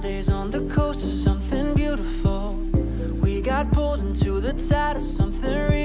holidays on the coast of something beautiful. We got pulled into the tide of something real.